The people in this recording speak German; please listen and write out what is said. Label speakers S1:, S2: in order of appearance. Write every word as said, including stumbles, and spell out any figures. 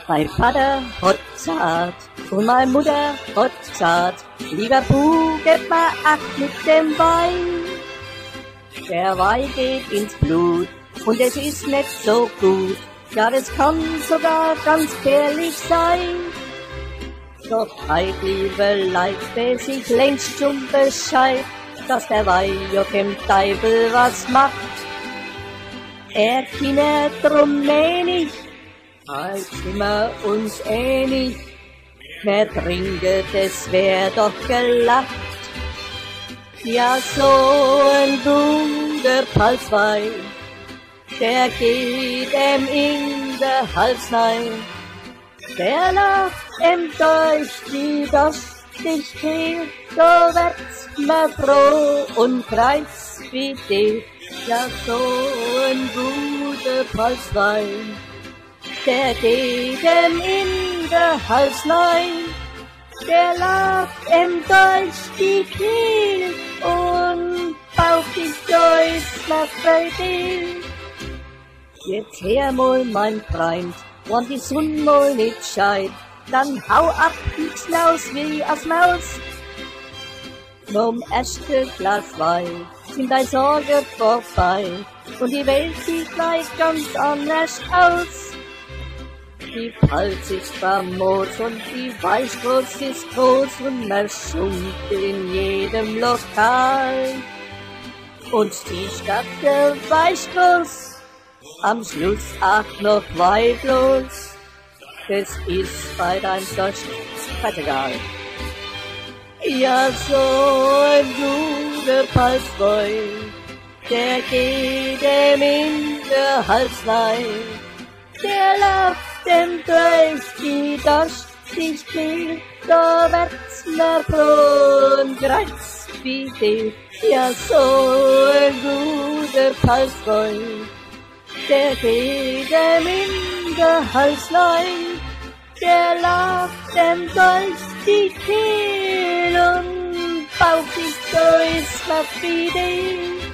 S1: Mein Vater hat gesagt und meine Mutter hat gesagt, lieber Puh, gib mal acht mit dem Wein. Der Wein geht ins Blut und es ist nicht so gut. Ja, das kann sogar ganz gefährlich sein. Doch heut, liebe Leid, weiß ich längst schon Bescheid, dass der Wein ja kein Teufel was macht. Er kinnet drum nicht, als sind wir uns einig. Wer trinke, das wär doch gelacht. Ja, so ein guter Palswein, der geht em in der Hals rein. Der lacht em durch die durstig Kehl, so wird's mir froh und kreuz wie die. Ja, so ein guter Palswein, der geht em in der Hals rein. Der lacht em durch die Kehl und baucht dich durch nach Freude. Jetzt her mal, mein Freund, wenn die Sonne mal nicht scheint, dann hau ab die Schnauz wie aus Maus. Vom ersten Glas Wein sind deine Sorgen vorbei und die Welt sieht gleich ganz anders aus. Die Palz ist famos und die Weißwurst ist groß und man schunkt in jedem Lokal. Und die Stadt der Weißwurst am Schluss auch noch weiblos. Das ist bei deinem Durst fett egal. Ja, so ein guter Palzwein, der geht dem in der Hals rein. Der lacht dem durch die durstig Kehl, da wird's mir froh und reizt wie die. Ja, so ein guter Palzwein, der geht dem in der Hals rein. Der lacht dem durch die Kehl und baucht dich durch nach wie die.